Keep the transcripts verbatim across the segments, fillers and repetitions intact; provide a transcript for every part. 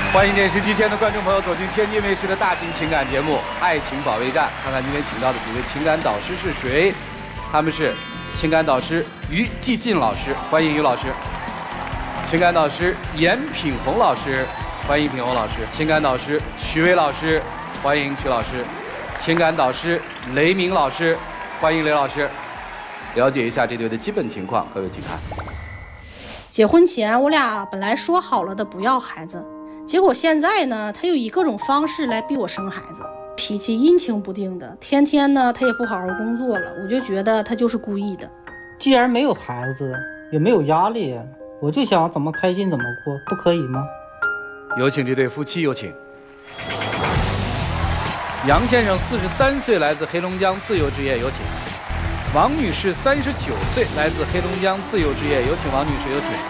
欢迎电视机前的观众朋友走进天津卫视的大型情感节目《爱情保卫战》，看看今天请到的几位情感导师是谁？他们是情感导师于继进老师，欢迎于老师；情感导师严品红老师，欢迎品红老师；情感导师曲伟老师，欢迎曲老师；情感导师雷明老师，欢迎雷老师。了解一下这对的基本情况，各位请看。 结婚前我俩本来说好了的不要孩子，结果现在呢，他又以各种方式来逼我生孩子，脾气阴晴不定的，天天呢他也不好好工作了，我就觉得他就是故意的。 既然没有孩子，也没有压力，我就想怎么开心怎么过，不可以吗？ 有请这对夫妻，有请。杨先生四十三岁，来自黑龙江自由职业，有请。王女士三十九岁，来自黑龙江自由职业，有请王女士，有请。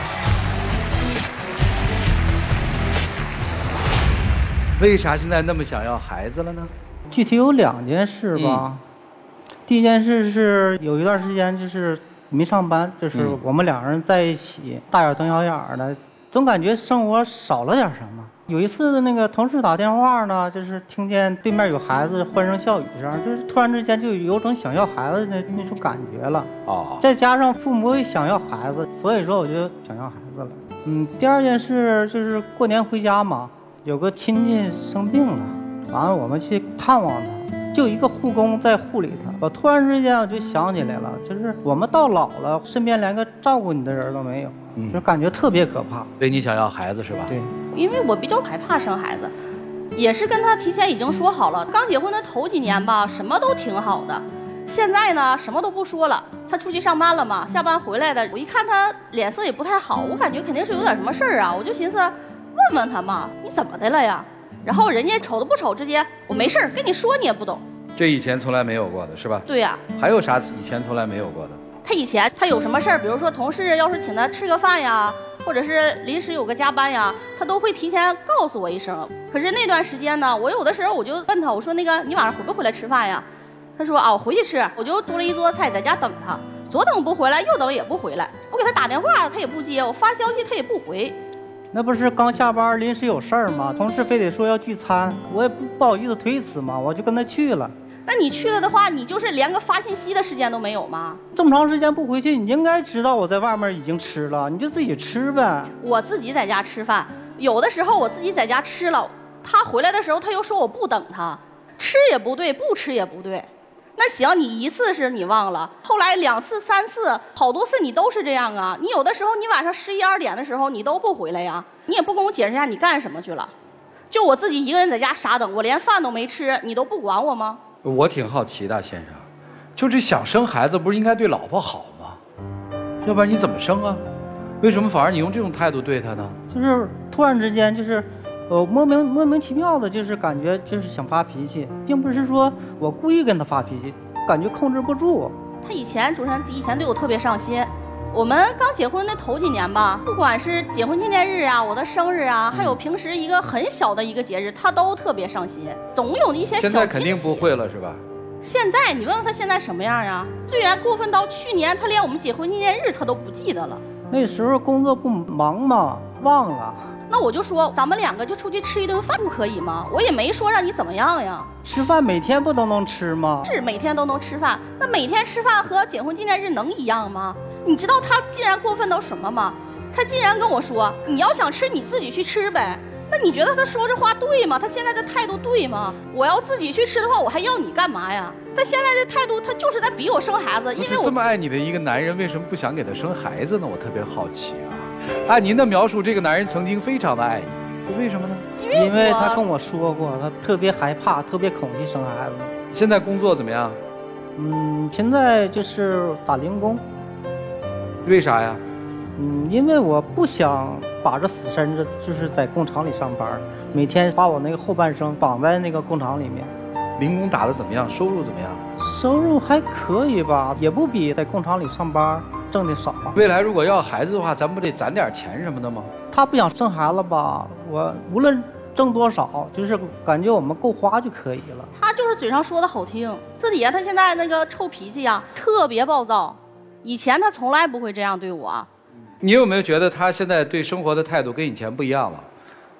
为啥现在那么想要孩子了呢？ 具体有两件事吧。嗯、第一件事是有一段时间就是没上班，就是我们两个人在一起，大眼瞪小眼的，总感觉生活少了点什么。有一次那个同事打电话呢，就是听见对面有孩子欢声笑语声，就是突然之间就有种想要孩子的那种感觉了。哦。再加上父母也想要孩子，所以说我就想要孩子了。嗯，第二件事就是过年回家嘛，有个亲戚生病了，完了我们去探望他，就一个护工在护理他。我突然之间我就想起来了，就是我们到老了，身边连个照顾你的人都没有。嗯，就感觉特别可怕。 所以你想要孩子是吧？ 对， 因为我比较害怕生孩子，也是跟他提前已经说好了。刚结婚的头几年吧，什么都挺好的。现在呢，什么都不说了。他出去上班了嘛，下班回来的，我一看他脸色也不太好，我感觉肯定是有点什么事儿啊。我就寻思问问他嘛，你怎么的了呀？然后人家瞅都不瞅，直接我没事儿，跟你说你也不懂。 这以前从来没有过的是吧？ 对呀。 还有啥以前从来没有过的？ 他以前他有什么事儿，比如说同事要是请他吃个饭呀，或者是临时有个加班呀，他都会提前告诉我一声。可是那段时间呢，我有的时候我就问他，我说那个你晚上回不回来吃饭呀？他说啊，我回去吃。我就做了一桌菜在家等他，左等不回来，右等也不回来。我给他打电话他也不接，我发消息他也不回。 那不是刚下班临时有事儿吗？同事非得说要聚餐，我也不不好意思推辞嘛，我就跟他去了。 那你去了的话，你就是连个发信息的时间都没有吗？ 这么长时间不回去，你应该知道我在外面已经吃了，你就自己吃呗。 我自己在家吃饭，有的时候我自己在家吃了，他回来的时候他又说我不等他，吃也不对，不吃也不对。那行，你一次是你忘了，后来两次、三次，好多次你都是这样啊。你有的时候你晚上十一二点的时候你都不回来呀，你也不跟我解释一下你干什么去了，就我自己一个人在家傻等，我连饭都没吃，你都不管我吗？ 我挺好奇的，先生，就这想生孩子，不是应该对老婆好吗？要不然你怎么生啊？为什么反而你用这种态度对她呢？ 就是突然之间，就是，呃，莫名莫名其妙的，就是感觉就是想发脾气，并不是说我故意跟他发脾气，感觉控制不住。 他以前主持人以前对我特别上心。我们刚结婚的头几年吧，不管是结婚纪念日啊，我的生日啊，还有平时一个很小的一个节日，他都特别上心，总有一些小惊喜。 现在肯定不会了是吧？ 现在你问问他现在什么样啊？最然过分到去年，他连我们结婚纪念日他都不记得了。 那时候工作不忙嘛，忘了。 那我就说咱们两个就出去吃一顿饭不可以吗？我也没说让你怎么样呀。 吃饭每天不都能吃吗？ 是每天都能吃饭，那每天吃饭和结婚纪念日能一样吗？你知道他竟然过分到什么吗？他竟然跟我说，你要想吃你自己去吃呗。那你觉得他说这话对吗？他现在的态度对吗？我要自己去吃的话，我还要你干嘛呀？他现在的态度，他就是在逼我生孩子。因为我这么爱你的一个男人，为什么不想给他生孩子呢？我特别好奇啊。按您的描述，这个男人曾经非常的爱你，为什么呢？ 因为他跟我说过，他特别害怕，特别恐惧生孩子。 现在工作怎么样？ 嗯，现在就是打零工。 为啥呀？ 嗯，因为我不想把着死身子，就是在工厂里上班，每天把我那个后半生绑在那个工厂里面。 零工打得怎么样？收入怎么样？ 收入还可以吧，也不比在工厂里上班挣的少。 未来如果要孩子的话，咱不得攒点钱什么的吗？ 他不想生孩子吧，我无论挣多少，就是感觉我们够花就可以了。 他就是嘴上说的好听，私底下他现在那个臭脾气呀，特别暴躁。以前他从来不会这样对我。 你有没有觉得他现在对生活的态度跟以前不一样了？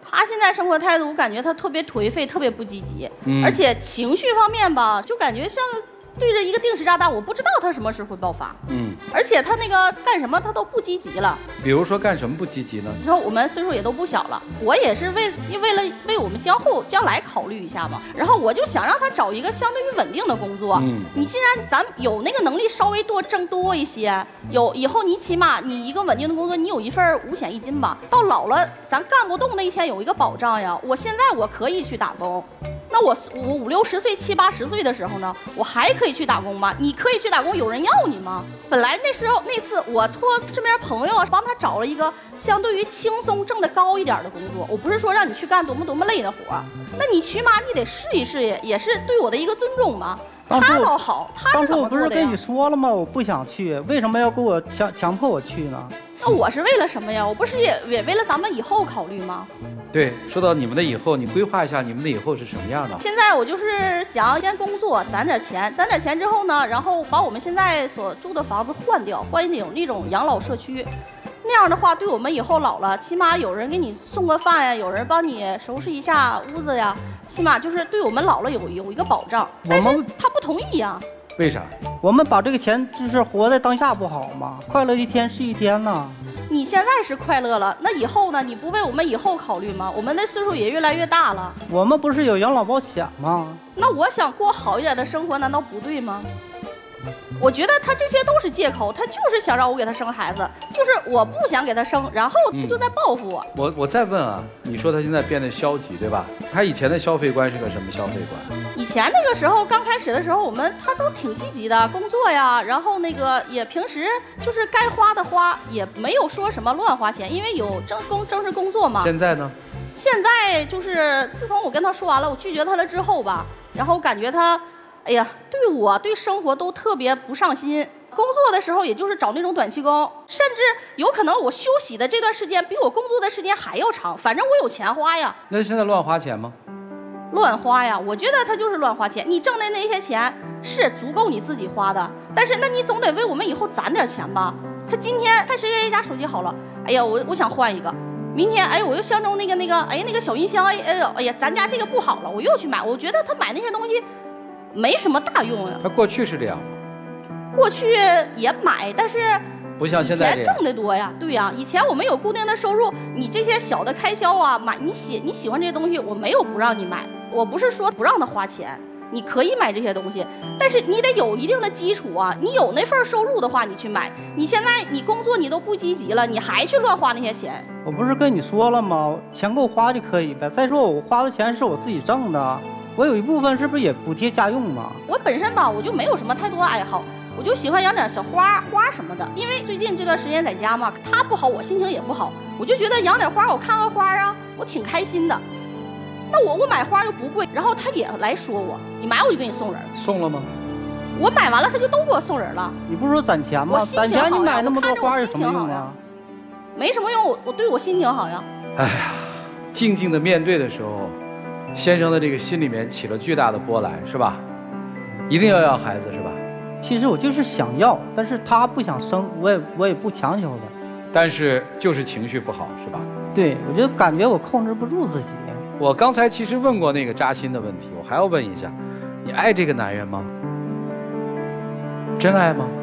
他现在生活态度，我感觉他特别颓废，特别不积极， 嗯、 而且情绪方面吧，就感觉像对着一个定时炸弹，我不知道他什么时候会爆发。嗯，而且他那个干什么他都不积极了。 比如说干什么不积极呢？ 你说我们岁数也都不小了，我也是为为了为我们将后将来考虑一下嘛。然后我就想让他找一个相对于稳定的工作。嗯，你既然咱有那个能力，稍微多挣多一些，有以后你起码你一个稳定的工作，你有一份五险一金吧。到老了咱干不动那一天有一个保障呀。我现在我可以去打工。那我我五六十岁、七八十岁的时候呢，我还可以去打工吗？你可以去打工，有人要你吗？本来那时候那次我托身边朋友帮他找了一个相对于轻松、挣得高一点的工作。我不是说让你去干多么多么累的活，那你起码你得试一试，也也是对我的一个尊重嘛。他倒好，他是怎么做的呀？ 当初我不是跟你说了吗？我不想去，为什么要给我强强迫我去呢？ 那我是为了什么呀？我不是也也为了咱们以后考虑吗？ 对，说到你们的以后，你规划一下你们的以后是什么样的？ 现在我就是想先工作，攒点钱，攒点钱之后呢，然后把我们现在所住的房子换掉，换那种那种养老社区。那样的话，对我们以后老了，起码有人给你送个饭呀，有人帮你收拾一下屋子呀，起码就是对我们老了有有一个保障。但是他不同意呀。 为啥？ 我们把这个钱就是活在当下不好吗？快乐一天是一天呢。 你现在是快乐了，那以后呢？你不为我们以后考虑吗？我们的岁数也越来越大了。 我们不是有养老保险吗？ 那我想过好一点的生活，难道不对吗？我觉得他这些都是借口，他就是想让我给他生孩子，就是我不想给他生，然后他就在报复我。 嗯、我我再问啊，你说他现在变得消极，对吧？他以前的消费观是个什么消费观？ 以前那个时候刚开始的时候，我们他都挺积极的，工作呀，然后那个也平时就是该花的花，也没有说什么乱花钱，因为有正工正式工作嘛。 现在呢？ 现在就是自从我跟他说完了，我拒绝他了之后吧，然后感觉他。哎呀，对我对生活都特别不上心。工作的时候，也就是找那种短期工，甚至有可能我休息的这段时间比我工作的时间还要长。反正我有钱花呀。 那现在乱花钱吗？ 乱花呀，我觉得他就是乱花钱。你挣的那些钱是足够你自己花的，但是那你总得为我们以后攒点钱吧。他今天看谁谁家手机好了，哎呀，我我想换一个。明天哎，我又相中那个那个，哎那个小音箱，哎哎呦，哎呀，咱家这个不好了，我又去买。我觉得他买那些东西。没什么大用呀。 他过去是这样吗？ 过去也买，但是不像现在以前挣得多呀。对呀，以前我们有固定的收入，你这些小的开销啊，买你喜你喜欢这些东西，我没有不让你买。我不是说不让他花钱，你可以买这些东西，但是你得有一定的基础啊。你有那份收入的话，你去买。你现在你工作你都不积极了，你还去乱花那些钱。 我不是跟你说了吗？钱够花就可以呗。再说我花的钱是我自己挣的。我有一部分是不是也补贴家用嘛？ 我本身吧，我就没有什么太多的爱好，我就喜欢养点小花花什么的。因为最近这段时间在家嘛，他不好，我心情也不好，我就觉得养点花，我看看花啊，我挺开心的。那我我买花又不贵，然后他也来说我，你买我就给你送人。 送了吗？ 我买完了，他就都给我送人了。 你不是说攒钱吗？攒钱你买那么多花有什么用啊？ 没什么用，我我对我心情好呀。 哎呀，静静的面对的时候。先生的这个心里面起了巨大的波澜，是吧？一定要要孩子，是吧？ 其实我就是想要，但是他不想生，我也我也不强求他。 但是就是情绪不好，是吧？ 对，我就感觉我控制不住自己。 我刚才其实问过那个扎心的问题，我还要问一下，你爱这个男人吗？真爱吗？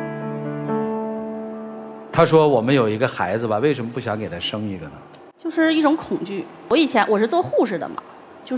他说我们有一个孩子吧，为什么不想给他生一个呢？ 就是一种恐惧。我以前我是做护士的嘛。就是，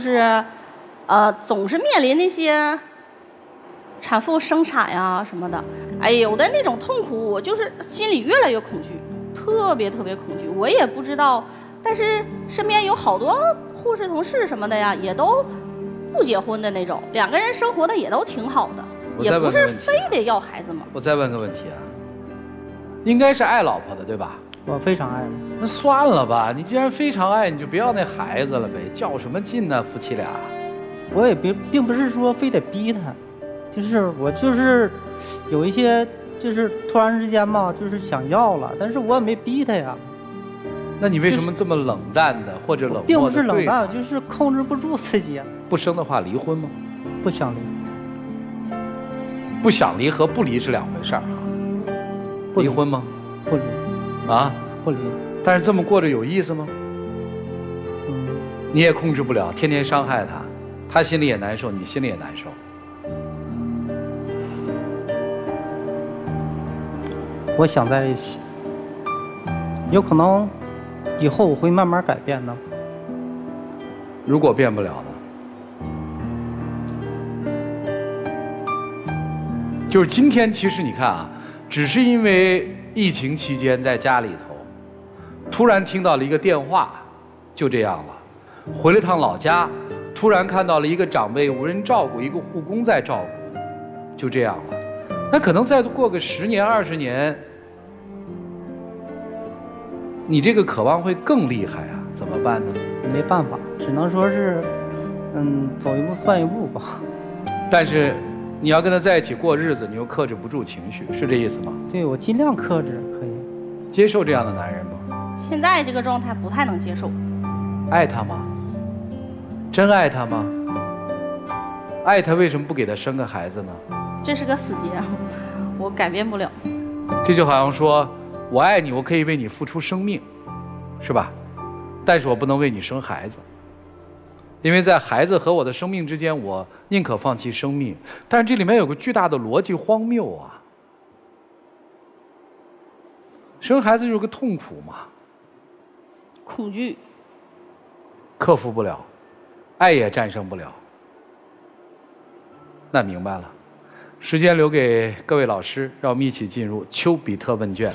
呃，总是面临那些产妇生产呀什么的，哎，有的那种痛苦，我就是心里越来越恐惧，特别特别恐惧。我也不知道，但是身边有好多护士同事什么的呀，也都不结婚的那种，两个人生活的也都挺好的，也不是非得要孩子嘛。 我再问个问题啊，应该是爱老婆的对吧？ 我非常爱。 那算了吧，你既然非常爱，你就不要那孩子了呗，较什么劲呢？夫妻俩。 我也并并不是说非得逼他，就是我就是有一些就是突然之间嘛，就是想要了，但是我也没逼他呀。 那你为什么这么冷淡的、就是、或者冷漠的？ 并不是冷淡，就是控制不住自己。 不生的话离婚吗？ 不想离。 不想离和不离是两回事儿。离婚吗？ 不离。 啊， 不离。 但是这么过着有意思吗？ 嗯， 你也控制不了，天天伤害他，他心里也难受，你心里也难受。 我想在一起，有可能以后我会慢慢改变的。 如果变不了呢？就是今天，其实你看啊，只是因为疫情期间在家里头，突然听到了一个电话，就这样了。回了趟老家，突然看到了一个长辈无人照顾，一个护工在照顾，就这样了。那可能再过个十年、二十年，你这个渴望会更厉害啊！怎么办呢？ 没办法，只能说是，嗯，走一步算一步吧。 但是，你要跟他在一起过日子，你又克制不住情绪，是这意思吗？ 对，我尽量克制，可以。 接受这样的男人吗？ 现在这个状态不太能接受。 爱他吗？真爱他吗？爱他为什么不给他生个孩子呢？ 这是个死结，我改变不了。 这就好像说，我爱你，我可以为你付出生命，是吧？但是我不能为你生孩子，因为在孩子和我的生命之间，我宁可放弃生命。但是这里面有个巨大的逻辑荒谬啊！生孩子就是个痛苦嘛， 恐惧， 克服不了，爱也战胜不了。那明白了，时间留给各位老师，让我们一起进入丘比特问卷。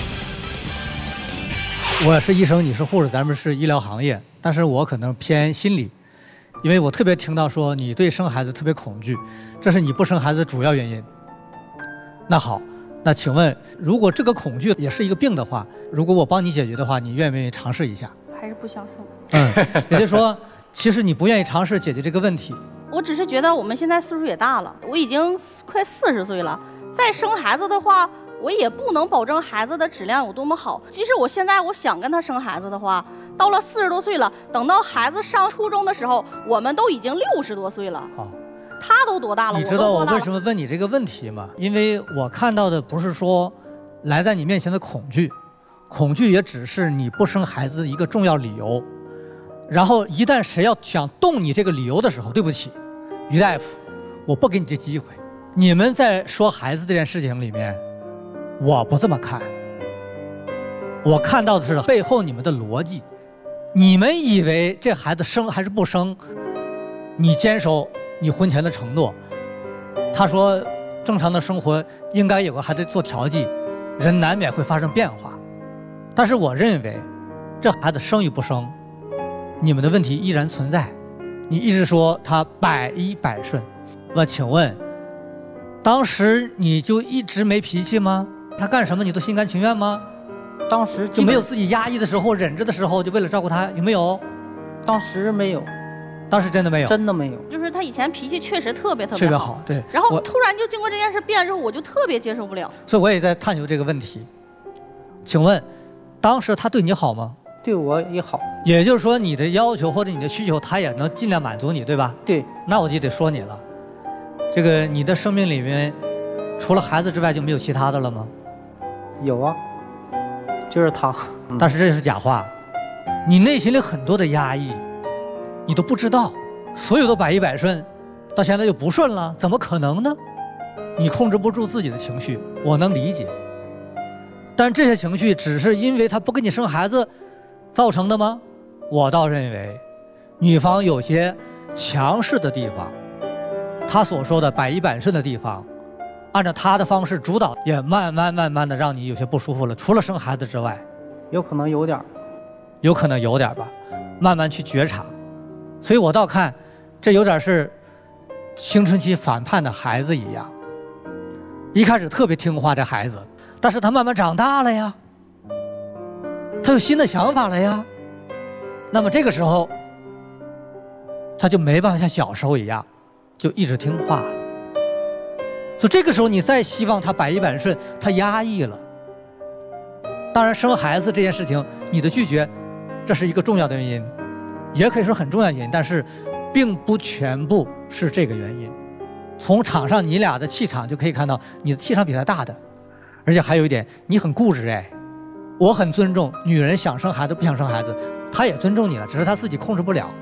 我是医生，你是护士，咱们是医疗行业，但是我可能偏心理，因为我特别听到说你对生孩子特别恐惧，这是你不生孩子的主要原因。那好，那请问，如果这个恐惧也是一个病的话，如果我帮你解决的话，你愿不愿意尝试一下？ 还是不想生。 嗯，也就是说，其实你不愿意尝试解决这个问题。 我只是觉得我们现在岁数也大了，我已经快四十岁了，再生孩子的话，我也不能保证孩子的质量有多么好。即使我现在我想跟他生孩子的话，到了四十多岁了，等到孩子上初中的时候，我们都已经六十多岁了。 好， 他都多大了？ 你知道我为什么问你这个问题吗？因为我看到的不是说来在你面前的恐惧，恐惧也只是你不生孩子的一个重要理由。然后一旦谁要想动你这个理由的时候，对不起，于大夫，我不给你这机会。你们在说孩子这件事情里面，我不这么看。我看到的是背后你们的逻辑。你们以为这孩子生还是不生，你坚守你婚前的承诺。他说正常的生活应该有个还得做调剂，人难免会发生变化。但是我认为这孩子生与不生，你们的问题依然存在。你一直说他百依百顺，那请问当时你就一直没脾气吗？他干什么你都心甘情愿吗？ 当时就没有自己压抑的时候，忍着的时候，就为了照顾他，有没有？ 当时没有， 当时真的没有， 真的没有。 就是他以前脾气确实特别特别好， 特别好，对。 然后突然就经过这件事变之后，我就特别接受不了。 所以我也在探究这个问题。请问，当时他对你好吗？ 对我也好。 也就是说，你的要求或者你的需求，他也能尽量满足你，对吧？ 对。 那我就得说你了，这个你的生命里面，除了孩子之外就没有其他的了吗？ 有啊。就是他， 但是这是假话，你内心里很多的压抑，你都不知道，所有的百依百顺，到现在就不顺了，怎么可能呢？你控制不住自己的情绪，我能理解，但这些情绪只是因为他不给你生孩子造成的吗？我倒认为，女方有些强势的地方，她所说的百依百顺的地方，按照他的方式主导，也慢慢慢慢的让你有些不舒服了。除了生孩子之外， 有可能有点， 有可能有点吧，慢慢去觉察。所以我倒看，这有点是青春期反叛的孩子一样，一开始特别听话这孩子，但是他慢慢长大了呀，他有新的想法了呀，那么这个时候，他就没办法像小时候一样，就一直听话了。所以这个时候，你再希望他百依百顺，他压抑了。当然，生孩子这件事情，你的拒绝，这是一个重要的原因，也可以说很重要的原因，但是，并不全部是这个原因。从场上你俩的气场就可以看到，你的气场比他大的，而且还有一点，你很固执哎。我很尊重女人想生孩子不想生孩子，她也尊重你了，只是她自己控制不了。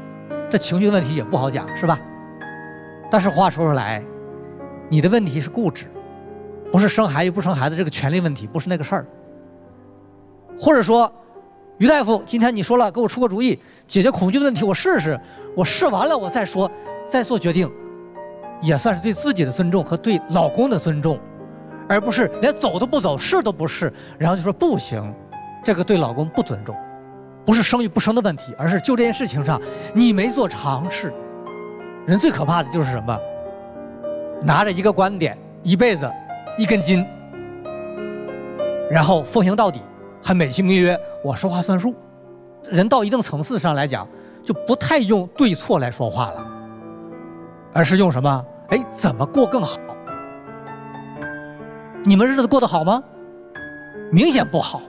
这情绪的问题也不好讲，是吧？但是话说出来，你的问题是固执，不是生孩子不生孩子这个权利问题，不是那个事儿。或者说，于大夫，今天你说了，给我出个主意，解决恐惧的问题，我试试，我试完了我再说，再做决定，也算是对自己的尊重和对老公的尊重，而不是连走都不走，试都不试，然后就说不行，这个对老公不尊重。不是生与不生的问题，而是就这件事情上，你没做尝试。人最可怕的就是什么？拿着一个观点，一辈子一根筋，然后奉行到底，还美其名曰我说话算数。人到一定层次上来讲，就不太用对错来说话了，而是用什么？哎，怎么过更好？你们日子过得好吗？明显不好。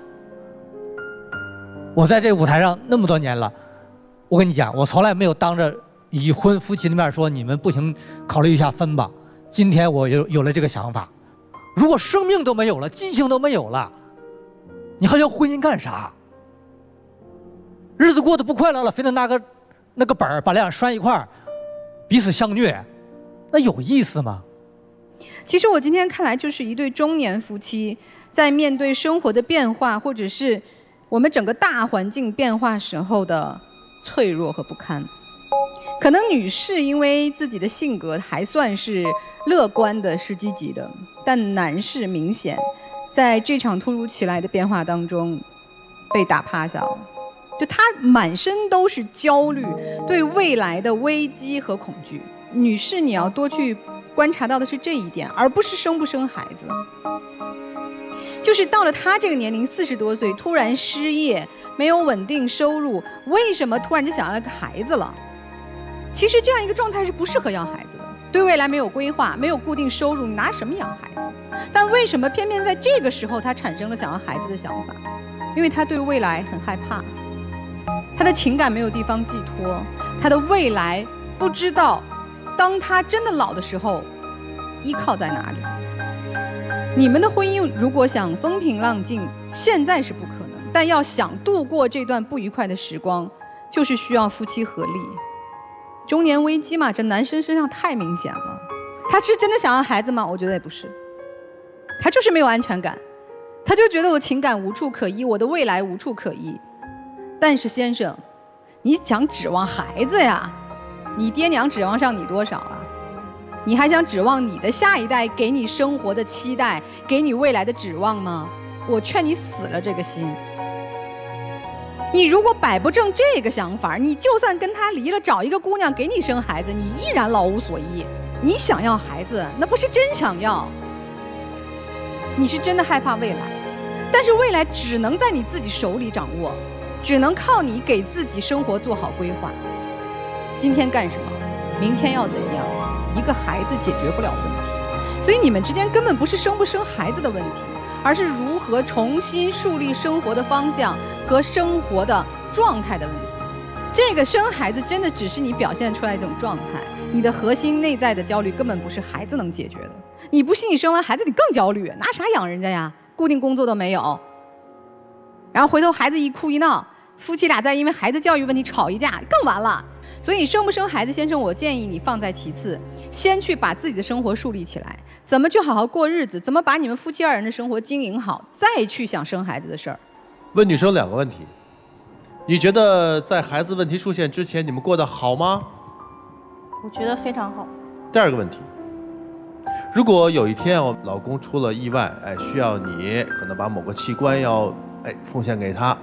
我在这舞台上那么多年了，我跟你讲，我从来没有当着已婚夫妻的面说你们不行，考虑一下分吧。今天我有有了这个想法，如果生命都没有了，激情都没有了，你还要婚姻干啥？日子过得不快乐了，非得拿个那个本儿把俩人拴一块儿，彼此相虐，那有意思吗？ 其实我今天看来就是一对中年夫妻在面对生活的变化，或者是我们整个大环境变化时候的脆弱和不堪。可能女士因为自己的性格还算是乐观的、是积极的，但男士明显在这场突如其来的变化当中被打趴下了。就他满身都是焦虑，对未来的危机和恐惧。女士，你要多去观察到的是这一点，而不是生不生孩子。就是到了他这个年龄，四十多岁，突然失业，没有稳定收入，为什么突然就想要一个孩子了？其实这样一个状态是不适合要孩子的，对未来没有规划，没有固定收入，你拿什么养孩子？但为什么偏偏在这个时候他产生了想要孩子的想法？因为他对未来很害怕，他的情感没有地方寄托，他的未来不知道当他真的老的时候依靠在哪里。你们的婚姻如果想风平浪静，现在是不可能，但要想度过这段不愉快的时光，就是需要夫妻合力。中年危机嘛，这男生身上太明显了。他是真的想要孩子吗？我觉得也不是，他就是没有安全感，他就觉得我情感无处可依，我的未来无处可依。但是先生，你想指望孩子呀？你爹娘指望上你多少啊？你还想指望你的下一代给你生活的期待，给你未来的指望吗？我劝你死了这个心。你如果摆不正这个想法，你就算跟他离了，找一个姑娘给你生孩子，你依然老无所依。你想要孩子，那不是真想要，你是真的害怕未来。但是未来只能在你自己手里掌握，只能靠你给自己生活做好规划。今天干什么，明天要怎样，一个孩子解决不了问题。所以你们之间根本不是生不生孩子的问题，而是如何重新树立生活的方向和生活的状态的问题。这个生孩子真的只是你表现出来的一种状态，你的核心内在的焦虑根本不是孩子能解决的。你不信，你生完孩子你更焦虑，拿啥养人家呀？固定工作都没有，然后回头孩子一哭一闹，夫妻俩再因为孩子教育问题吵一架，更完了。所以生不生孩子，先生，我建议你放在其次，先去把自己的生活树立起来，怎么去好好过日子，怎么把你们夫妻二人的生活经营好，再去想生孩子的事儿。 问女生两个问题，你觉得在孩子问题出现之前，你们过得好吗？ 我觉得非常好。 第二个问题，如果有一天我老公出了意外，哎，需要你可能把某个器官要哎奉献给他。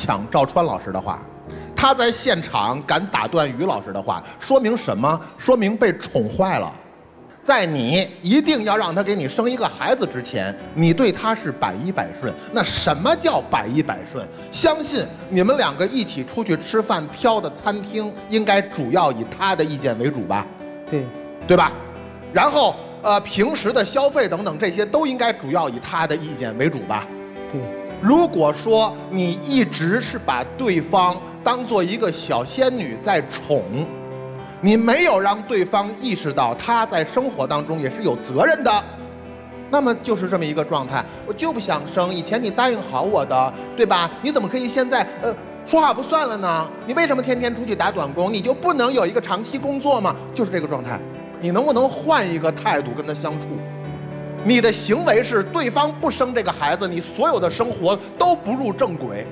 抢赵川老师的话，他在现场敢打断于老师的话，说明什么？说明被宠坏了。在你一定要让他给你生一个孩子之前，你对他是百依百顺。那什么叫百依百顺？相信你们两个一起出去吃饭挑的餐厅，应该主要以他的意见为主吧？ 对， 对吧？然后呃，平时的消费等等这些都应该主要以他的意见为主吧？ 对。 如果说你一直是把对方当做一个小仙女在宠，你没有让对方意识到他在生活当中也是有责任的，那么就是这么一个状态。我就不想生，以前你答应好我的，对吧？你怎么可以现在呃说话不算了呢？你为什么天天出去打短工？你就不能有一个长期工作吗？就是这个状态。你能不能换一个态度跟他相处？你的行为是对方不生这个孩子，你所有的生活都不入正轨。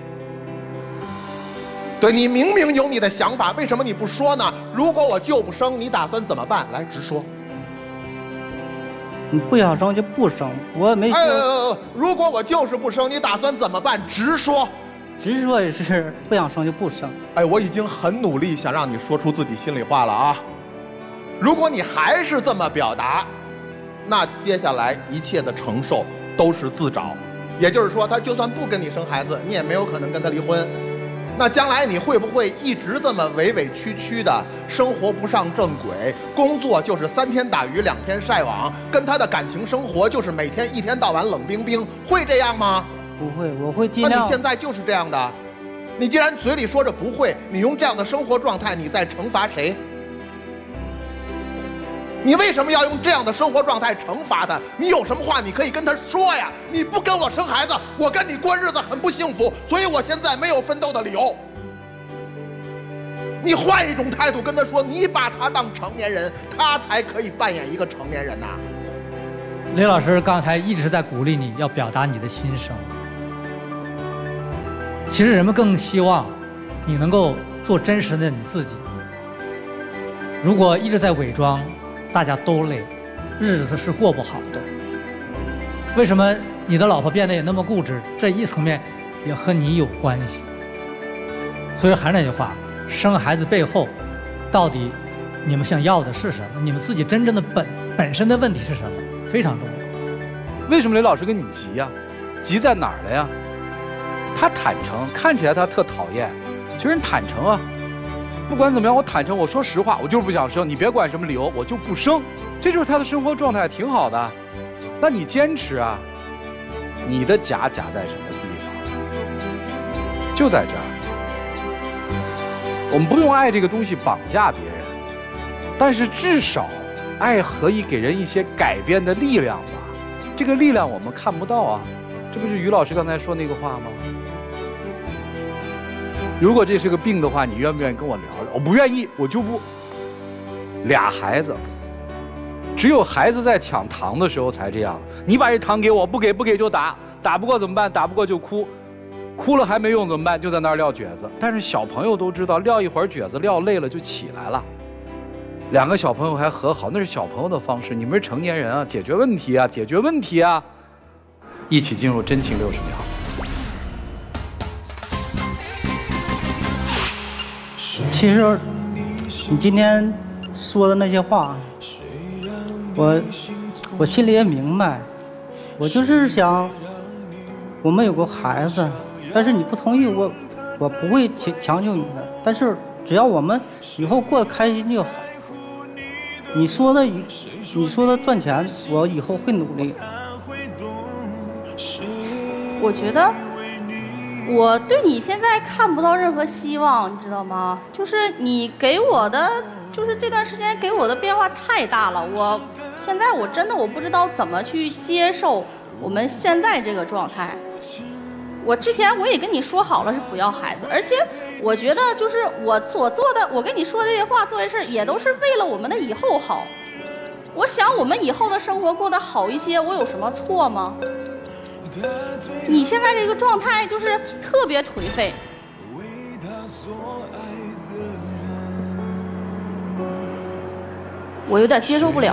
对，你明明有你的想法，为什么你不说呢？如果我就不生，你打算怎么办？来，直说。 你不想生就不生，我没说。 哎呃，如果我就是不生，你打算怎么办？直说。 直说也是不想生就不生。 哎，我已经很努力想让你说出自己心里话了啊。如果你还是这么表达，那接下来一切的承受都是自找。也就是说，他就算不跟你生孩子，你也没有可能跟他离婚。那将来你会不会一直这么委委屈屈的，生活不上正轨，工作就是三天打鱼两天晒网，跟他的感情生活就是每天一天到晚冷冰冰，会这样吗？ 不会，我会尽量。 那你现在就是这样的，你既然嘴里说着不会，你用这样的生活状态，你在惩罚谁？你为什么要用这样的生活状态惩罚他？你有什么话你可以跟他说呀！你不跟我生孩子，我跟你过日子很不幸福，所以我现在没有奋斗的理由。你换一种态度跟他说，你把他当成年人，他才可以扮演一个成年人呐。 雷老师刚才一直在鼓励你要表达你的心声，其实人们更希望你能够做真实的你自己。如果一直在伪装，大家都累，日子是过不好的。为什么你的老婆变得也那么固执？这一层面也和你有关系。所以还是那句话，生孩子背后到底你们想要的是什么？你们自己真正的本本身的问题是什么？非常重要。 为什么雷老师跟你急呀？急在哪儿了呀？他坦诚，看起来他特讨厌，其实你坦诚啊。不管怎么样，我坦诚，我说实话，我就是不想生，你别管什么理由，我就不生，这就是他的生活状态，挺好的。那你坚持啊，你的假假在什么地方？就在这儿。我们不用爱这个东西绑架别人，但是至少爱可以给人一些改变的力量吧。这个力量我们看不到啊，这不是于老师刚才说那个话吗？如果这是个病的话，你愿不愿意跟我聊聊？我不愿意，我就不。俩孩子，只有孩子在抢糖的时候才这样。你把这糖给我，不给不给就打，打不过怎么办？打不过就哭，哭了还没用怎么办？就在那儿撂蹶子。但是小朋友都知道，撂一会儿蹶子，撂累了就起来了。两个小朋友还和好，那是小朋友的方式。你们是成年人啊，解决问题啊，解决问题啊。一起进入真情六十秒。 其实，你今天说的那些话，我我心里也明白。我就是想，我们有个孩子，但是你不同意，我我不会强强求你的。但是只要我们以后过得开心就好。你说的，你说的赚钱，我以后会努力。 我觉得。我对你现在看不到任何希望，你知道吗？就是你给我的，就是这段时间给我的变化太大了。我现在我真的我不知道怎么去接受我们现在这个状态。我之前我也跟你说好了是不要孩子，而且我觉得就是我所做的，我跟你说这些话、做这事儿，也都是为了我们的以后好。我想我们以后的生活过得好一些，我有什么错吗？你现在这个状态就是特别颓废，我有点接受不了。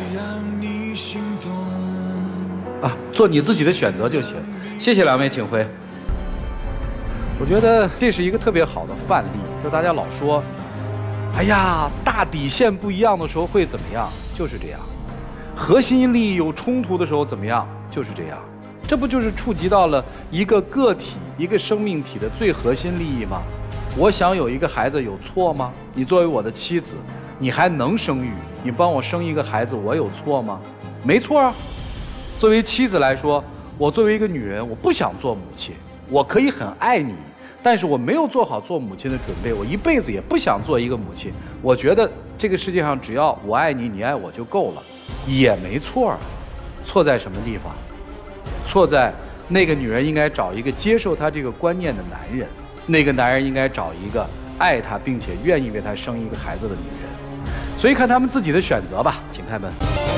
啊，做你自己的选择就行。谢谢两位，请回。 我觉得这是一个特别好的范例，就大家老说，哎呀，大底线不一样的时候会怎么样？就是这样。核心利益有冲突的时候怎么样？就是这样。这不就是触及到了一个个体、一个生命体的最核心利益吗？我想有一个孩子有错吗？你作为我的妻子，你还能生育，你帮我生一个孩子，我有错吗？没错啊。作为妻子来说，我作为一个女人，我不想做母亲，我可以很爱你，但是我没有做好做母亲的准备，我一辈子也不想做一个母亲。我觉得这个世界上只要我爱你，你爱我就够了，也没错啊。错在什么地方？错在那个女人应该找一个接受她这个观念的男人，那个男人应该找一个爱她并且愿意为她生一个孩子的女人。所以看他们自己的选择吧，请开门。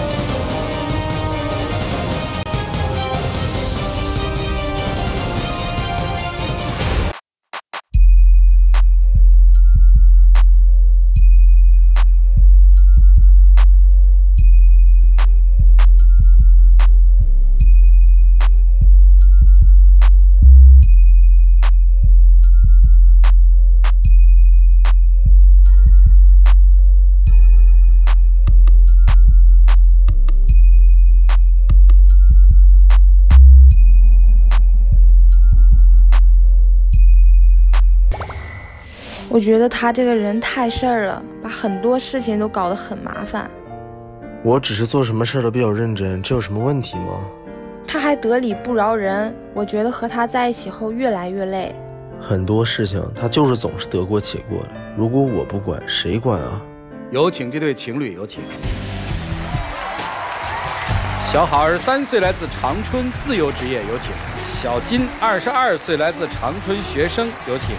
我觉得他这个人太事儿了，把很多事情都搞得很麻烦。 我只是做什么事都比较认真，这有什么问题吗？ 他还得理不饶人，我觉得和他在一起后越来越累。 很多事情他就是总是得过且过的，如果我不管，谁管啊？ 有请这对情侣，有请。小好二十三岁，来自长春，自由职业，有请。小金二十二岁，来自长春，学生，有请。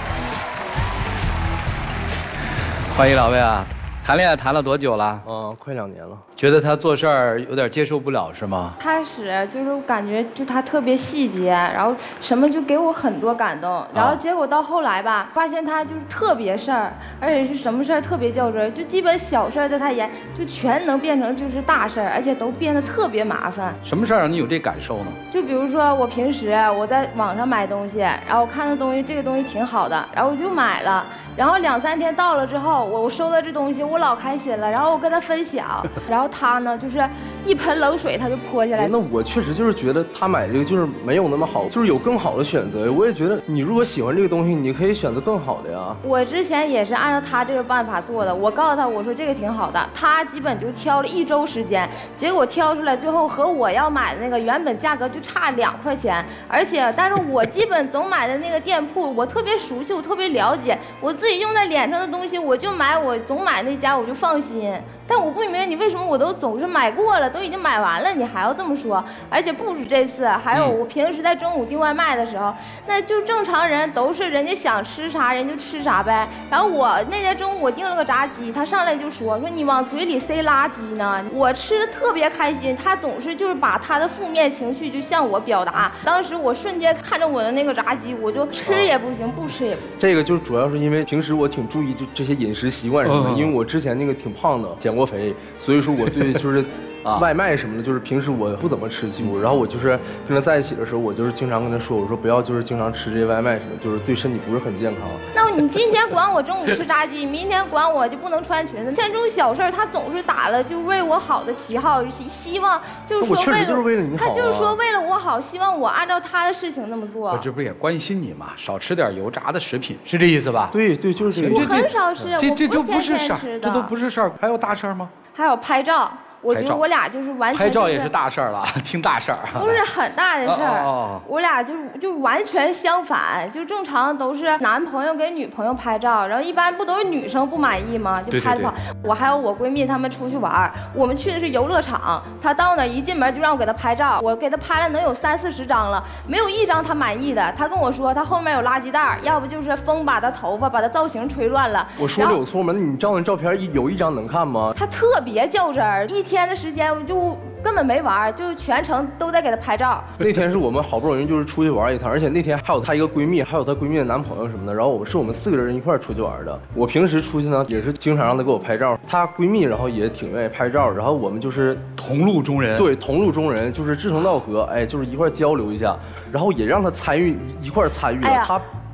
欢迎两位啊！谈恋爱谈了多久了？ 嗯，快两年了。 觉得他做事儿有点接受不了是吗？ 开始就是感觉就他特别细节，然后什么就给我很多感动，然后结果到后来吧，发现他就是特别事儿，而且是什么事儿特别较真，就基本小事儿在他眼就全能变成就是大事儿，而且都变得特别麻烦。 什么事儿让你有这感受呢？ 就比如说我平时我在网上买东西，然后我看到东西这个东西挺好的，然后我就买了，然后两三天到了之后，我我收到这东西我老开心了，然后我跟他分享，然后他呢就是一盆冷水他就泼下来。 那我确实就是觉得他买这个就是没有那么好，就是有更好的选择。我也觉得你如果喜欢这个东西，你可以选择更好的呀。 我之前也是按照他这个办法做的，我告诉他我说这个挺好的，他基本就挑了一周时间，结果挑出来最后和我要买的那个原本价格就差两块钱，而且但是我基本总买的那个店铺我特别熟悉，我特别了解，我自己用在脸上的东西我就买我总买那家我就放心。但我不明白你为什么我都总是买过了，都已经买完了，你还要这么说？而且不止这次，还有我平时在中午订外卖的时候，那就正常人都是人家想吃啥人就吃啥呗。然后我那天中午我订了个炸鸡，他上来就说说你往嘴里塞垃圾呢。我吃的特别开心，他总是就是把他的负面情绪就向我表达。当时我瞬间看着我的那个炸鸡，我就吃也不行，不吃也不行。 这个就主要是因为平时我挺注意就这些饮食习惯什么的，因为我之前那个挺胖的，减过肥，所以说我对就是外卖什么的，就是平时我不怎么吃几乎。然后我就是跟他在一起的时候，我就是经常跟他说，我说不要就是经常吃这些外卖什么，就是对身体不是很健康。 那你今天管我中午吃炸鸡，明天管我就不能穿裙子，像这种小事他总是打了就为我好的旗号，希望就是说为了就是为了你好、啊， 他就是说为了我好，希望我按照他的事情那么做。 我这不也关心你嘛，少吃点油炸的食品，是这意思吧？ 对对，就是这个。 我很少吃， 这这就不是事儿，这都不是事儿，还有大事儿吗？ 还有拍照。我觉得我俩就是完全、就是、 拍照也是大事儿了，挺大事儿。 不是很大的事儿、 哦哦， 我俩就就完全相反，就正常都是男朋友给女朋友拍照，然后一般不都是女生不满意吗？就拍的不好。我还有我闺蜜她们出去玩，我们去的是游乐场，她到那一进门就让我给她拍照，我给她拍了能有三四十张了，没有一张她满意的。她跟我说她后面有垃圾袋，要不就是风把她头发把她造型吹乱了。 我说的有错吗？那你照那照片有一张能看吗？ 她特别较真儿，一天的时间就根本没玩，就全程都在给她拍照。 那天是我们好不容易就是出去玩一趟，而且那天还有她一个闺蜜，还有她闺蜜的男朋友什么的，然后我们是我们四个人一块出去玩的。我平时出去呢也是经常让她给我拍照，她闺蜜然后也挺愿意拍照，然后我们就是同路中人。 对，同路中人就是志同道合，哎，就是一块交流一下，然后也让她参与一块参与了。哎、她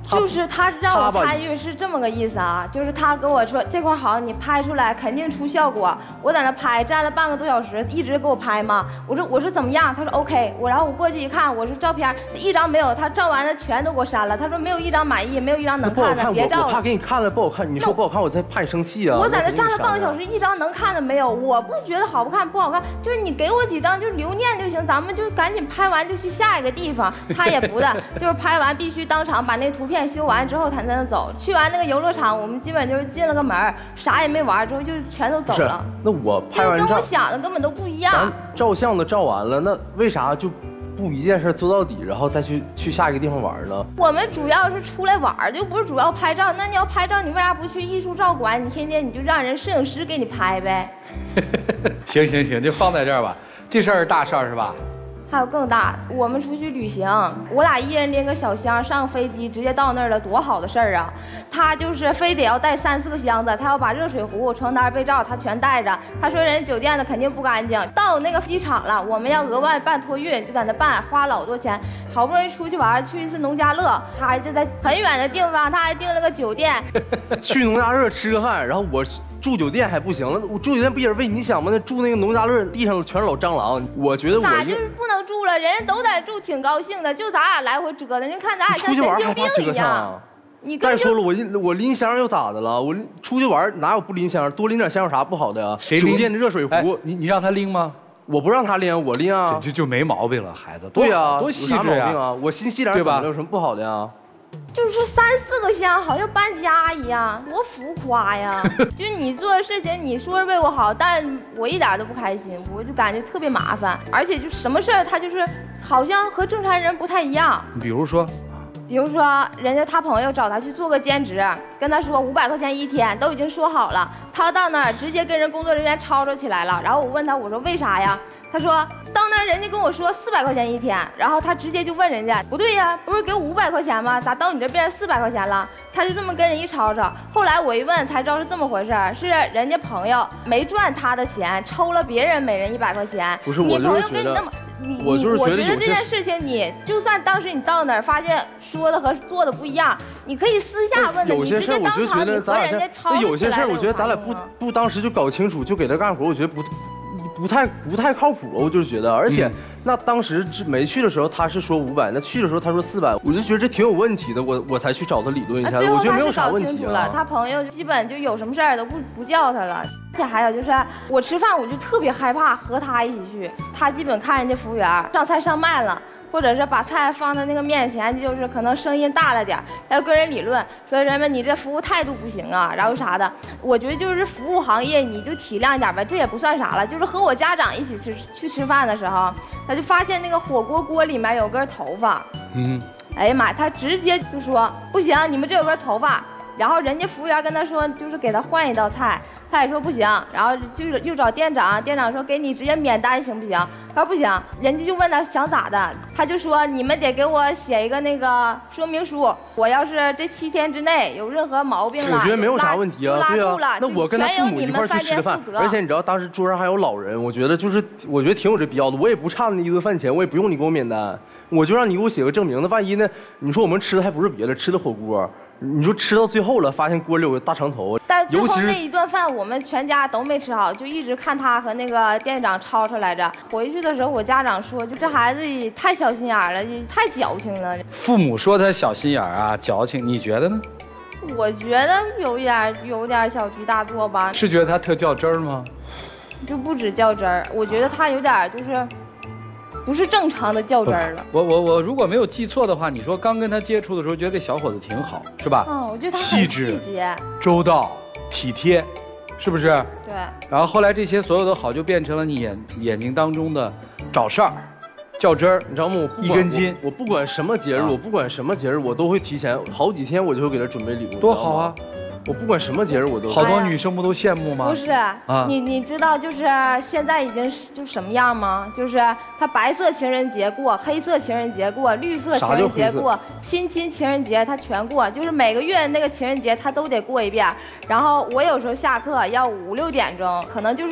就是他让我他吧参与是这么个意思啊，就是他跟我说这块好，你拍出来肯定出效果。我在那拍，站了半个多小时，一直给我拍嘛。我说我说怎么样？他说 OK。我然后我过去一看，我说照片一张没有，他照完的全都给我删了。他说没有一张满意，没有一张能看的， 不好看，我我怕别照了。 给你看了不好看，你说不好看，我再怕你生气啊。 我在那站了肯定删半个小时，一张能看的没有。我不觉得好不看不好看，就是你给我几张就留念就行，咱们就赶紧拍完就去下一个地方。他也不的，就是拍完必须当场把那图片修完之后才能走。去完那个游乐场，我们基本就是进了个门儿，啥也没玩，之后就全都走不是了。， 那我拍完照就跟我，想的根本都不一咱样。 照相的照完了，那为啥就不一件事做到底，然后再去去下一个地方玩呢？ 我们主要是出来玩儿，就不是主要拍照。那你要拍照，你为啥不去艺术照馆？你天天你就让人摄影师给你拍呗。 行行行，就放在这儿吧。这事儿是大事儿是吧？ 还有更大，我们出去旅行，我俩一人拎个小箱上飞机，直接到那儿了，多好的事儿啊！他就是非得要带三四个箱子，他要把热水壶、床单、被罩他全带着。他说人家酒店的肯定不干净。到那个机场了，我们要额外办托运，就在那办，花老多钱。好不容易出去玩，去一次农家乐，他还就在很远的地方，他还订了个酒店。 去农家乐吃个饭，然后我住酒店还不行了，我住酒店不也是为你想吗？那住那个农家乐地上全是老蟑螂，我觉得我咋就是不能住了？人家都在住，挺高兴的，就咱俩来回折腾，人看咱俩像出去玩神经还怕折病一样。 腾啊？ 你根本就再说了，我拎我拎箱又咋的了？我拎出去玩哪有不拎箱？多拎点箱有啥不好的呀？ 谁拎酒店的热水哎壶， 你你让他拎吗？ 我不让他拎，我拎啊。 这就就没毛病了，孩子。多对呀， 好多细致呀！ 啊！我新西兰对吧怎么了有什么不好的呀？ 就是三四个箱，好像搬家一样，多浮夸呀！就你做的事情，你说是为我好，但我一点都不开心，我就感觉特别麻烦，而且就什么事儿他就是好像和正常人不太一样。 比如说， 比如说，人家他朋友找他去做个兼职，跟他说五百块钱一天，都已经说好了。他到那儿直接跟人工作人员吵吵起来了。然后我问他，我说为啥呀？他说到那儿人家跟我说四百块钱一天，然后他直接就问人家，不对呀，不是给我五百块钱吗？咋到你这变成四百块钱了？他就这么跟人一吵吵。后来我一问才知道是这么回事儿，是人家朋友没赚他的钱，抽了别人每人一百块钱。 不是我你朋就是觉得友跟你那么。你我就是你我觉得有些觉得这件事情你，就算当时你到那儿发现说的和做的不一样，你可以私下问的， 有你直些事儿我就接当场你觉得咱俩和人家这吵起来那有些事儿， 了我觉得咱俩不有啥用啊不当时就搞清楚，就给他干活，我觉得不不太不太靠谱。我就是觉得，而且、 嗯那当时没去的时候他是说五百，那去的时候他说四百，我就觉得这挺有问题的。我我才去找他理论一下， 啊最后我觉得没有他是搞啥问题清楚了，他啊。 朋友基本就有什么事儿都不不叫他了。而且还有就是，我吃饭我就特别害怕和他一起去，他基本看人家服务员上菜上慢了。或者是把菜放在那个面前，就是可能声音大了点，还要跟人理论说人们你这服务态度不行啊，然后啥的。我觉得就是服务行业你就体谅一点吧，这也不算啥了。就是和我家长一起吃去吃饭的时候，他就发现那个火锅锅里面有根头发， 嗯， 哎呀妈，他直接就说不行，你们这有根头发。然后人家服务员跟他说，就是给他换一道菜，他也说不行。然后就又找店长，店长说给你直接免单行不行？他说不行。人家就问他想咋的，他就说你们得给我写一个那个说明书，我要是这七天之内有任何毛病了， 我觉得没有啥问题啊，对啊。那我跟他父母一块儿去吃的饭，而且你知道当时桌上还有老人，我觉得就是我觉得挺有这必要的。我也不差那一顿饭钱，我也不用你给我免单，我就让你给我写个证明。那万一呢？你说我们吃的还不是别的，吃的火锅。你说吃到最后了，发现锅里有个大长头， 但是最尤其是后那一顿饭我们全家都没吃好，就一直看他和那个店长吵吵来着。回去的时候，我家长说，就这孩子也太小心眼了，也太矫情了。 父母说他小心眼啊、矫情，你觉得呢？ 我觉得有点有点小题大做吧。 是觉得他特较真儿吗？ 就不止较真儿，我觉得他有点就是不是正常的较真儿了。 我我我如果没有记错的话，你说刚跟他接触的时候，觉得这小伙子挺好，是吧？ 嗯，我觉得他很细致细节、 周到、体贴，是不是？ 对。 然后后来这些所有的好，就变成了你眼眼睛当中的找事儿、较真儿， 你知道吗？我不管一根筋。 我，我不管什么节日， 啊我不管什么节日，我都会提前好几天，我就会给他准备礼物。 多好啊！ 我不管什么节日，我都好多女生不都羡慕吗？ 不是， 啊你你知道就是现在已经是就什么样吗？就是他白色情人节过，黑色情人节过，绿色情人节过，亲亲情人节他全过，就是每个月那个情人节他都得过一遍。然后我有时候下课要五六点钟，可能就是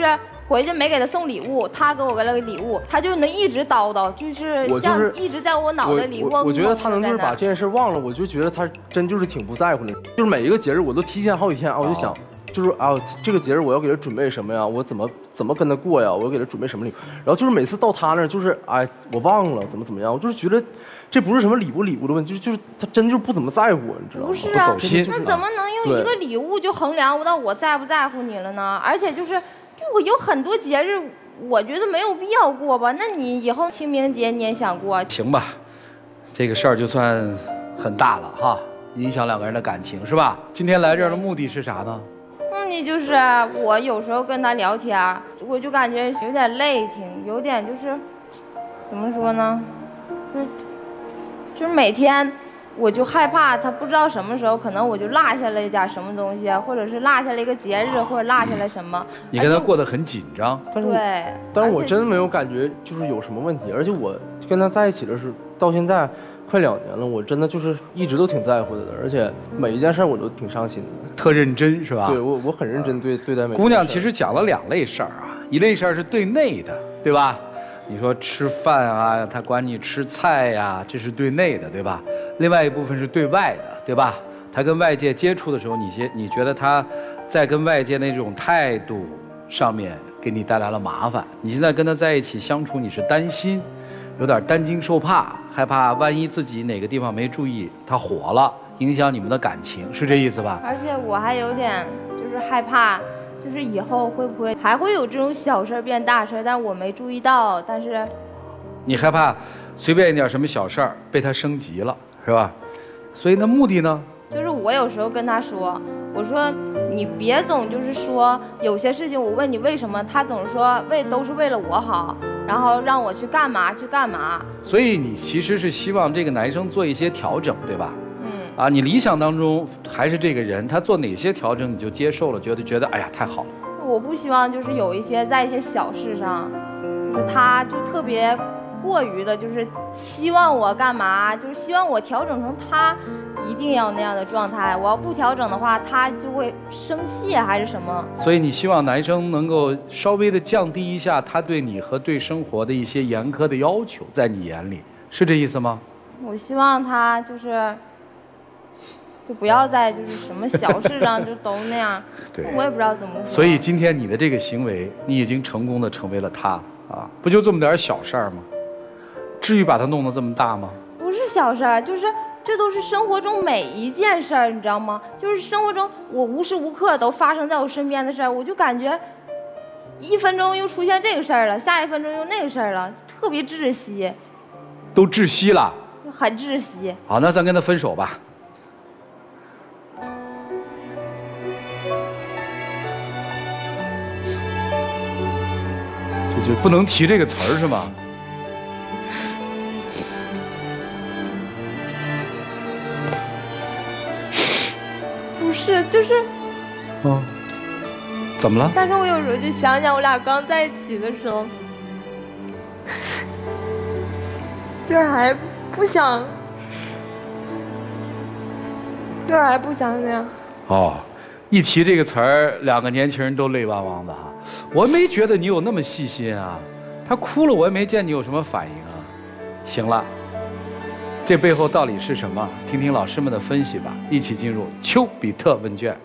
回去没给他送礼物，他给我个了个礼物，他就能一直叨叨，就是我就是像一直在我脑袋里嗡嗡嗡。 我我觉得他能就是把这件事忘了，我就觉得他真就是挺不在乎的。就是每一个节日我都提前好几天啊，我就想，就是啊，这个节日我要给他准备什么呀？我怎么怎么跟他过呀？我要给他准备什么礼物？然后就是每次到他那儿，就是哎，我忘了怎么怎么样，我就是觉得这不是什么礼不礼物的问题，就是就是他真就不怎么在乎我，你知道吗？ 不是啊， 不走心。 那怎么能用一个礼物就衡量到我在不在乎你了呢？而且就是，就我有很多节日，我觉得没有必要过吧？那你以后清明节你也想过？ 行吧，这个事儿就算很大了哈，影响两个人的感情是吧？今天来这儿的目的是啥呢？ 目的就是我有时候跟他聊天，我就感觉有点累挺，有点就是怎么说呢？就是就是每天。我就害怕他不知道什么时候，可能我就落下了一点什么东西，或者是落下了一个节日，或者落下了什么。 你跟他过得很紧张， 但是对， 但是我真没有感觉就是有什么问题，而且我跟他在一起的时候，到现在快两年了，我真的就是一直都挺在乎的，而且每一件事我都挺上心的， 特认真是吧？ 对我我很认真对对待每。 姑娘其实讲了两类事儿啊，一类事儿是对内的，对吧？你说吃饭啊，他管你吃菜呀、啊，这是对内的，对吧？另外一部分是对外的，对吧？他跟外界接触的时候，你先你觉得他在跟外界那种态度上面给你带来了麻烦。你现在跟他在一起相处，你是担心，有点担惊受怕，害怕万一自己哪个地方没注意，他火了，影响你们的感情，是这意思吧？ 而且我还有点就是害怕。就是以后会不会还会有这种小事变大事，但我没注意到。但是， 你害怕随便一点什么小事儿被他升级了，是吧？所以那目的呢？ 就是我有时候跟他说，我说你别总就是说有些事情我问你为什么，他总说为都是为了我好，然后让我去干嘛去干嘛。 所以你其实是希望这个男生做一些调整，对吧？啊，你理想当中还是这个人，他做哪些调整你就接受了，觉得觉得哎呀太好了。 我不希望就是有一些在一些小事上，就是他就特别过于的，就是希望我干嘛，就是希望我调整成他一定要那样的状态。我要不调整的话，他就会生气还是什么。 所以你希望男生能够稍微的降低一下他对你和对生活的一些严苛的要求，在你眼里是这意思吗？ 我希望他就是。就不要在就是什么小事上就都那样， 对， 我也不知道怎么说。 所以今天你的这个行为，你已经成功的成为了他啊，不就这么点小事儿吗？至于把它弄得这么大吗？ 不是小事儿，就是这都是生活中每一件事儿，你知道吗？就是生活中我无时无刻都发生在我身边的事儿，我就感觉一分钟又出现这个事儿了，下一分钟又那个事儿了，特别窒息。 都窒息了？ 很窒息。 好，那咱跟他分手吧。就不能提这个词儿是吗？ 不是，就是， 嗯，怎么了？ 但是我有时候就想想我俩刚在一起的时候，就是还不想，就是还不想那样。 哦，一提这个词儿，两个年轻人都泪汪汪的哈。我没觉得你有那么细心啊，他哭了我也没见你有什么反应啊。行了，这背后到底是什么？听听老师们的分析吧。一起进入丘比特问卷。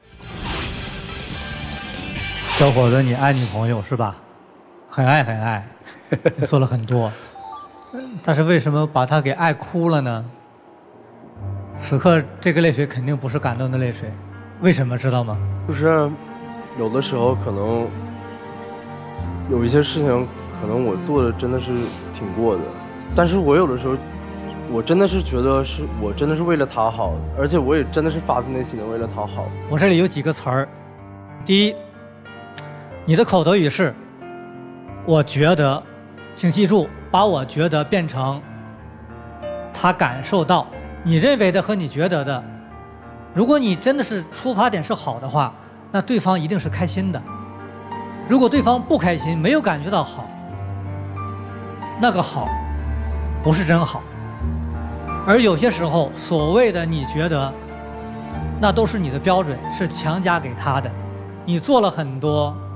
小伙子，你爱女朋友是吧？很爱很爱，你说了很多，但是为什么把她给爱哭了呢？此刻这个泪水肯定不是感动的泪水，为什么知道吗？ 就是。有的时候可能有一些事情，可能我做的真的是挺过的，但是我有的时候，我真的是觉得是我真的是为了他好，而且我也真的是发自内心的为了他好。 我这里有几个词儿，第一，你的口头语是“我觉得”，请记住，把我觉得变成他感受到，你认为的和你觉得的。如果你真的是出发点是好的话，那对方一定是开心的。如果对方不开心，没有感觉到好，那个好不是真好。而有些时候，所谓的你觉得，那都是你的标准，是强加给他的。你做了很多，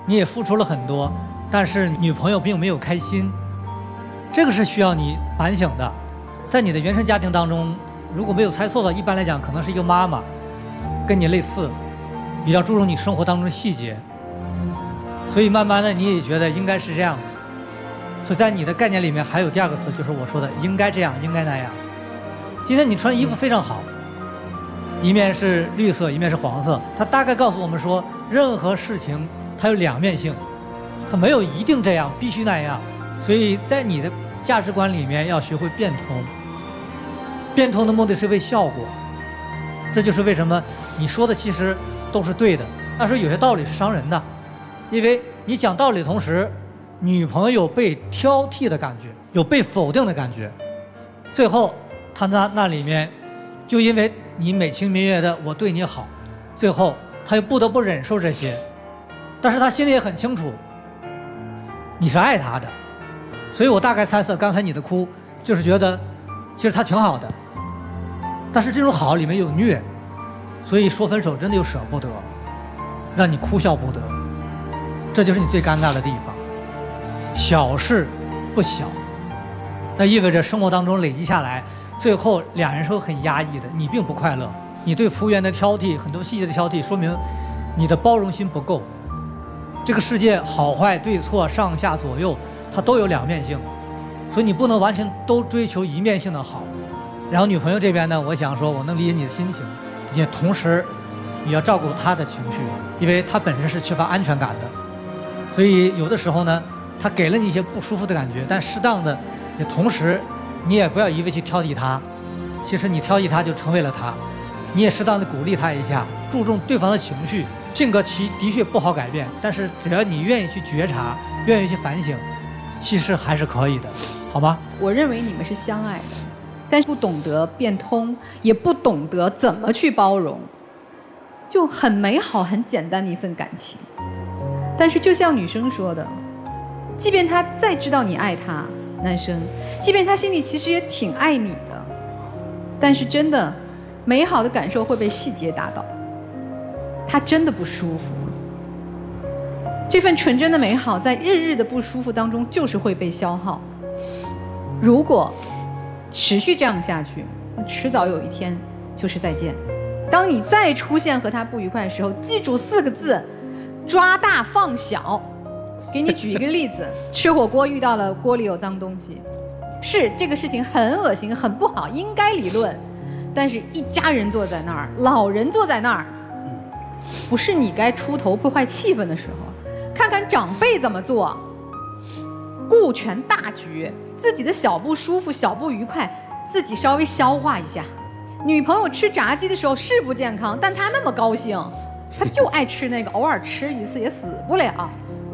你也付出了很多，但是女朋友并没有开心，这个是需要你反省的。在你的原生家庭当中，如果没有猜错的，一般来讲可能是一个妈妈，跟你类似，比较注重你生活当中的细节，所以慢慢的你也觉得应该是这样的。所以在你的概念里面还有第二个词，就是我说的应该这样，应该那样。今天你穿的衣服非常好，一面是绿色，一面是黄色，它大概告诉我们说，任何事情它有两面性，它没有一定这样，必须那样。所以在你的价值观里面要学会变通，变通的目的是为效果。这就是为什么你说的其实都是对的，但是有些道理是伤人的，因为你讲道理的同时，女朋友有被挑剔的感觉，有被否定的感觉，最后她那那里面就因为你美其名曰的我对你好，最后她又不得不忍受这些，但是她心里也很清楚你是爱她的，所以我大概猜测刚才你的哭就是觉得其实她挺好的，但是这种好里面有虐，所以说分手真的又舍不得，让你哭笑不得，这就是你最尴尬的地方。小事不小，那意味着生活当中累积下来，最后两人是很压抑的，你并不快乐，你对服务员的挑剔，很多细节的挑剔，说明你的包容心不够。这个世界好坏对错上下左右它都有两面性，所以你不能完全都追求一面性的好。然后女朋友这边呢，我想说我能理解你的心情，也同时也要照顾她的情绪，因为她本身是缺乏安全感的，所以有的时候呢她给了你一些不舒服的感觉，但适当的也同时你也不要一味去挑剔她，其实你挑剔她就成为了她，你也适当的鼓励她一下，注重对方的情绪。性格其的确不好改变，但是只要你愿意去觉察，愿意去反省，其实还是可以的，好吗？ 我认为你们是相爱的，但是不懂得变通，也不懂得怎么去包容，就很美好很简单的一份感情。但是就像女生说的，即便他再知道你爱他，男生即便他心里其实也挺爱你的，但是真的美好的感受会被细节打倒，他真的不舒服，这份纯真的美好在日日的不舒服当中就是会被消耗。如果持续这样下去，那迟早有一天就是再见。当你再出现和他不愉快的时候，记住四个字：抓大放小。给你举一个例子，吃火锅遇到了锅里有脏东西，是这个事情很恶心很不好，应该理论，但是一家人坐在那儿，老人坐在那儿，不是你该出头破坏气氛的时候。看看长辈怎么做，顾全大局，自己的小不舒服小不愉快自己稍微消化一下。女朋友吃炸鸡的时候是不健康，但她那么高兴，她就爱吃那个，偶尔吃一次也死不了。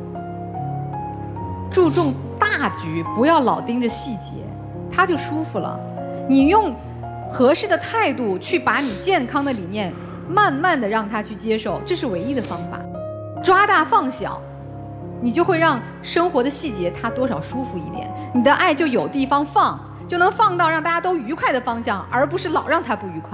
注重大局，不要老盯着细节，她就舒服了。你用合适的态度去把你健康的理念慢慢的让她去接受，这是唯一的方法。抓大放小，你就会让生活的细节它多少舒服一点，你的爱就有地方放，就能放到让大家都愉快的方向，而不是老让他不愉快。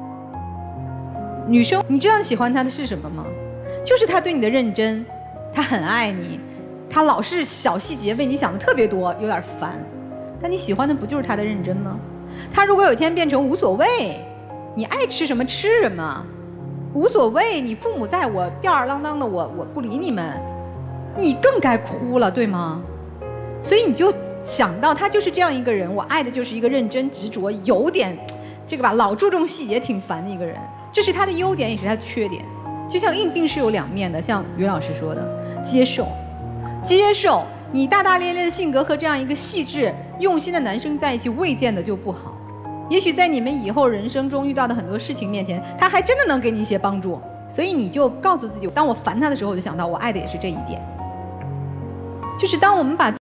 女生，你知道喜欢他的是什么吗？就是他对你的认真，他很爱你，他老是小细节为你想的特别多，有点烦。但你喜欢的不就是他的认真吗？他如果有一天变成无所谓，你爱吃什么吃什么，无所谓，你父母在我吊儿郎当的，我我不理你们，你更该哭了，对吗？所以你就想到他就是这样一个人，我爱的就是一个认真执着，有点这个吧，老注重细节挺烦的一个人，这是他的优点也是他的缺点。就像硬币是有两面的，像于老师说的，接受接受你大大咧咧的性格和这样一个细致用心的男生在一起，未见得就不好。也许在你们以后人生中遇到的很多事情面前，他还真的能给你一些帮助。所以你就告诉自己，当我烦他的时候，我就想到我爱的也是这一点，就是当我们把